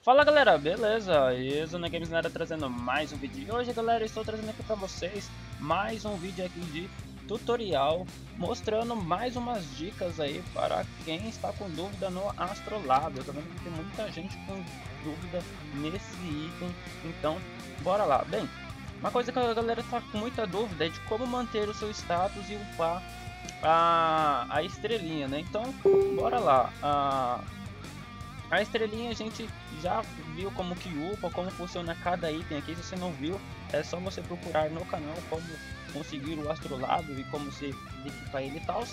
Fala galera, beleza? Eu sou Games Nera trazendo mais um vídeo. E hoje galera, estou trazendo aqui pra vocês mais um vídeo aqui de tutorial, mostrando mais umas dicas aí para quem está com dúvida no Astrolab. Eu tô vendo que tem muita gente com dúvida nesse item, então bora lá. Bem, uma coisa que a galera está com muita dúvida é de como manter o seu status e upar a estrelinha, né? Então bora lá. A estrelinha a gente já viu como que upa, como funciona cada item aqui. Se você não viu, é só você procurar no canal como conseguir o Astrolábio e como você equipar ele e tal.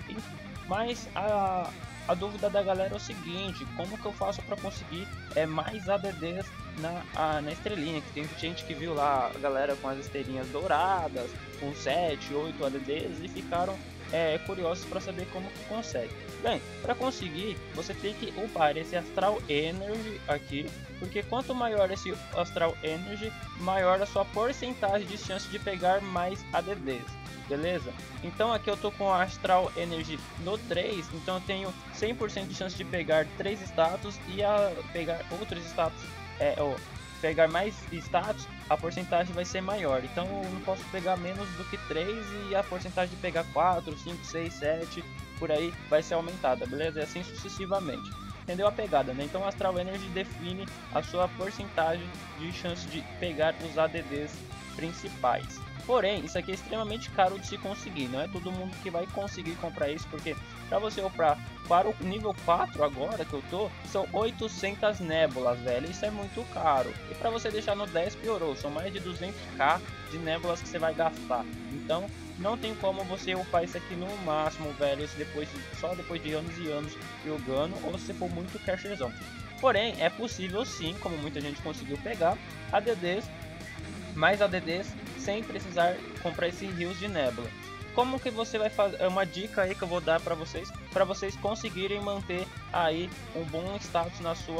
Mas a dúvida da galera é o seguinte: como que eu faço para conseguir mais ADDs na estrelinha? Que tem gente que viu lá a galera com as estrelinhas douradas, com 7, 8 ADDs e ficaram curiosos para saber como que consegue. Bem, para conseguir, você tem que upar esse Astral Energy aqui, porque quanto maior esse Astral Energy, maior a sua porcentagem de chance de pegar mais ADDs, beleza? Então aqui eu tô com a Astral Energy no 3, então eu tenho 100% de chance de pegar 3 status e a pegar outros status, pegar mais status, a porcentagem vai ser maior. Então eu não posso pegar menos do que 3 e a porcentagem de pegar 4, 5, 6, 7, por aí vai ser aumentada, beleza? E assim sucessivamente. Entendeu a pegada, né? Então Astral Energy define a sua porcentagem de chance de pegar os ADDs principais. Porém, isso aqui é extremamente caro de se conseguir, não é todo mundo que vai conseguir comprar isso, porque para você upar para o nível 4 agora que eu tô, são 800 nébulas, velho, isso é muito caro. E para você deixar no 10 piorou, são mais de 200k de nébulas que você vai gastar. Então, não tem como você upar isso aqui no máximo, velho, isso só depois de anos e anos jogando, ou se for muito cashzão. Porém, é possível sim, como muita gente conseguiu pegar, ADDs, mais ADDs, sem precisar comprar esses rios de nébula. Como que você vai fazer? É uma dica aí que eu vou dar para vocês conseguirem manter aí um bom status na sua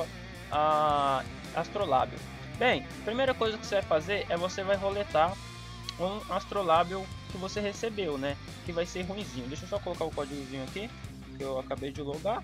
Astrolábio. Bem, primeira coisa que você vai fazer é você vai roletar um Astrolábio que você recebeu, né? Que vai ser ruinzinho. Deixa eu só colocar o códigozinho aqui que eu acabei de logar.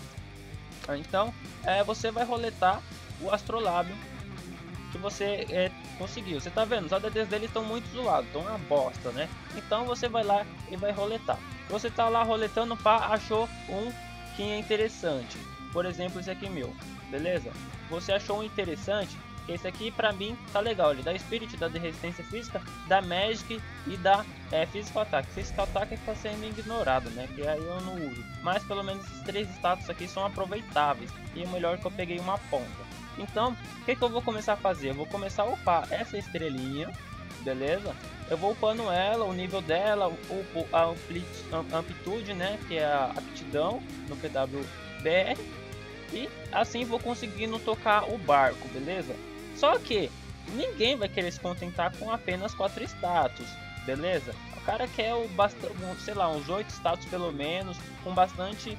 Então, você vai roletar o Astrolábio que você conseguiu. Você tá vendo? Os ADDs dele estão muito zoados, estão uma bosta, né? Então você vai lá e vai roletar. Você tá lá roletando, pá, achou um que é interessante. Por exemplo, esse aqui meu, beleza? Você achou um interessante, que esse aqui pra mim tá legal. Ele dá Spirit, dá de resistência física, dá Magic e dá Physical Attack. Physical Attack tá sendo ignorado, né? Que aí eu não uso. Mas pelo menos esses 3 status aqui são aproveitáveis. E o melhor é que eu peguei uma ponta. Então, o que eu vou começar a fazer? Eu vou começar a upar essa estrelinha, beleza? Eu vou upando ela, o nível dela, a amplitude, né? Que é a aptidão no PWBR. E assim vou conseguindo tocar o barco, beleza? Só que ninguém vai querer se contentar com apenas 4 status, beleza? O cara quer sei lá, uns 8 status pelo menos, com bastante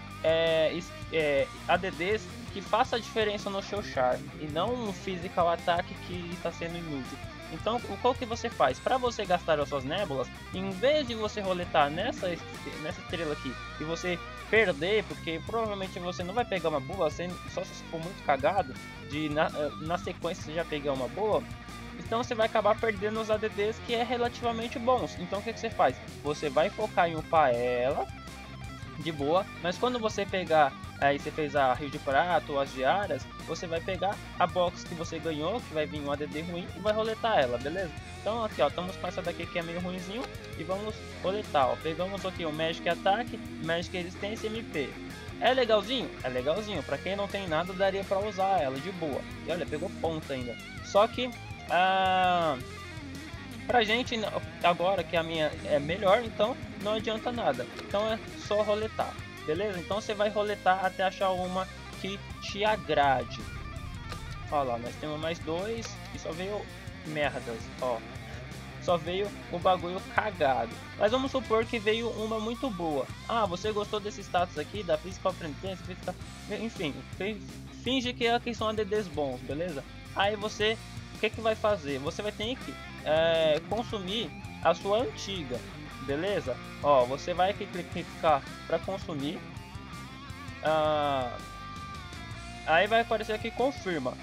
ADDs que faça a diferença no seu char e não um physical attack que está sendo inútil. Então, qual que você faz? Para você gastar as suas nébulas, em vez de você roletar nessa estrela aqui e você perder, porque provavelmente você não vai pegar uma boa, só se for muito cagado, na sequência você já pegar uma boa, então você vai acabar perdendo os ADDs que é relativamente bons. Então o que você faz? Você vai focar em upar ela de boa, mas quando você pegar, aí você fez a Rio de Prata ou as diárias, você vai pegar a box que você ganhou, que vai vir um ADD ruim, e vai roletar ela, beleza? Então aqui ó, estamos com essa daqui que é meio ruimzinho, e vamos roletar, ó. Pegamos aqui o Magic Attack, Magic Resistência MP. É legalzinho? É legalzinho, pra quem não tem nada daria pra usar ela de boa. E olha, pegou ponta ainda. Só que, pra gente, agora que a minha é melhor, então não adianta nada. Então é só roletar, beleza? Então você vai roletar até achar uma que te agrade. Olha lá, nós temos mais 2 e só veio merdas, ó. Só veio um bagulho cagado. Mas vamos supor que veio uma muito boa. Ah, você gostou desse status aqui, da Physical Pretense, enfim, finge que aqui são ADDs bons, beleza? Aí você, o que vai fazer? Você vai ter que consumir a sua antiga, beleza? Ó, você vai aqui clicar para consumir. Aí vai aparecer aqui confirma.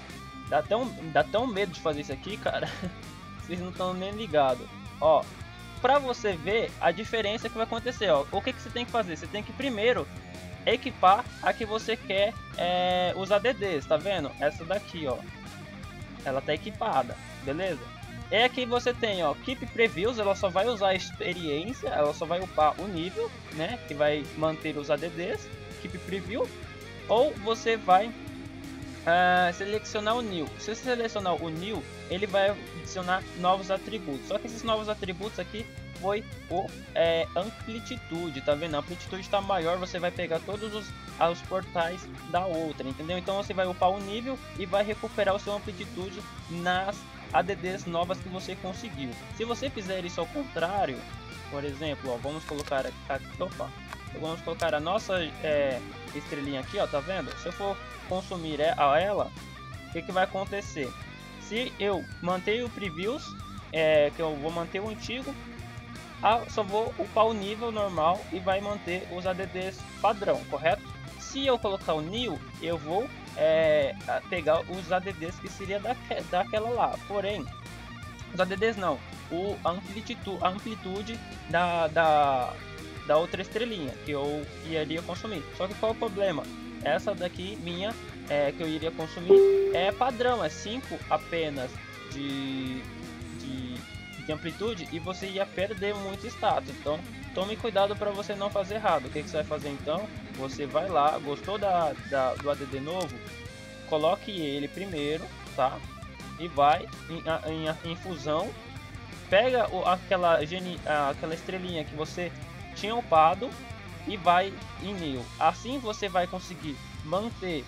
Dá tão medo de fazer isso aqui, cara. Vocês não estão nem ligados. Ó, pra você ver a diferença que vai acontecer, ó. O que você tem que fazer? Você tem que primeiro equipar a que você quer os ADDs, tá vendo? Essa daqui, ó. Ela tá equipada, beleza? É aqui você tem, ó, Keep Previews, ela só vai usar a experiência, ela só vai upar o nível, né? Que vai manter os ADDs, Keep Preview. Ou você vai selecionar o New. Se você selecionar o New, ele vai adicionar novos atributos. Só que esses novos atributos aqui foi o amplitude, tá vendo? A amplitude está maior, você vai pegar todos os portais da outra, entendeu? Então você vai upar o nível e vai recuperar o seu amplitude nas ADDs novas que você conseguiu. Se você fizer isso ao contrário, por exemplo, ó, vamos colocar vamos colocar a nossa estrelinha aqui, ó, tá vendo? Se eu for consumir ela, o que vai acontecer? Se eu manter o previews, que eu vou manter o antigo, só vou upar o nível normal e vai manter os ADDs padrão, correto? Se eu colocar o new, eu vou pegar os ADDs que seria daquela lá. Porém, os ADDs não, a amplitude da outra estrelinha que eu iria consumir. Só que qual é o problema? Essa daqui minha que eu iria consumir é padrão, é 5 apenas de amplitude e você ia perder muito status. Então tome cuidado para você não fazer errado. O que você vai fazer então? Você vai lá, gostou do ADD novo, coloque ele primeiro, tá? E vai em fusão, pega aquela estrelinha que você tinha upado e vai em new. Assim você vai conseguir manter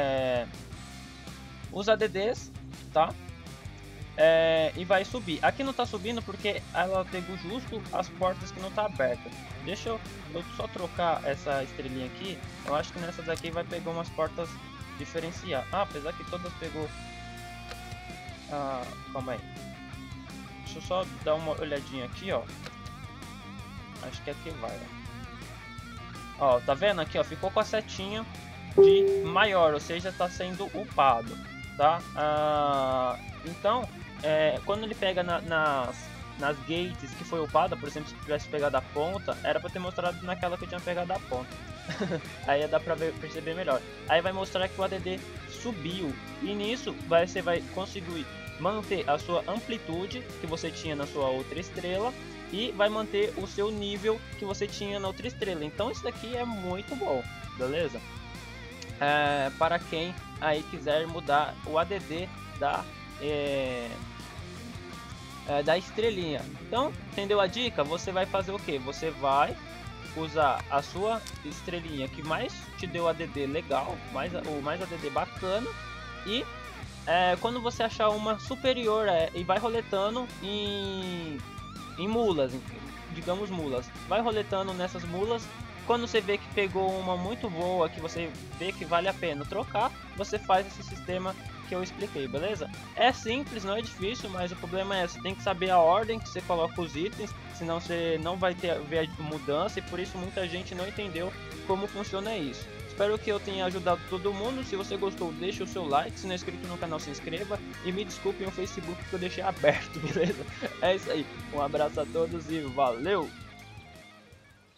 os ADDs, tá? E vai subir. Aqui não tá subindo porque ela pegou justo as portas que não tá aberta. Deixa eu só trocar essa estrelinha aqui. Eu acho que nessa daqui vai pegar umas portas diferenciar. Apesar que todas pegou. Calma aí. Deixa eu só dar uma olhadinha aqui, ó. Acho que aqui vai, ó. Tá vendo aqui, ó? Ficou com a setinha de maior, ou seja, tá sendo upado, tá? Então, quando ele pega nas gates que foi upada, por exemplo, se tivesse pegado a ponta, era para ter mostrado naquela que eu tinha pegado a ponta. Aí dá pra perceber melhor. Aí vai mostrar que o ADD subiu, e nisso você vai conseguir manter a sua amplitude que você tinha na sua outra estrela e vai manter o seu nível que você tinha na outra estrela. Então isso daqui é muito bom, beleza? Para quem aí quiser mudar o ADD da estrelinha. Então, entendeu a dica? Você vai fazer o que? Você vai usar a sua estrelinha que mais te deu ADD legal, o mais ADD bacana, e quando você achar uma superior e vai roletando em mulas, digamos mulas, vai roletando nessas mulas. Quando você vê que pegou uma muito boa, que você vê que vale a pena trocar, você faz esse sistema que eu expliquei, beleza? É simples, não é difícil, mas o problema é você tem que saber a ordem que você coloca os itens, senão você não vai ver a mudança, e por isso muita gente não entendeu como funciona isso. Espero que eu tenha ajudado todo mundo. Se você gostou, deixe o seu like. Se não é inscrito no canal, se inscreva. E me desculpem o Facebook que eu deixei aberto, beleza? É isso aí. Um abraço a todos e valeu!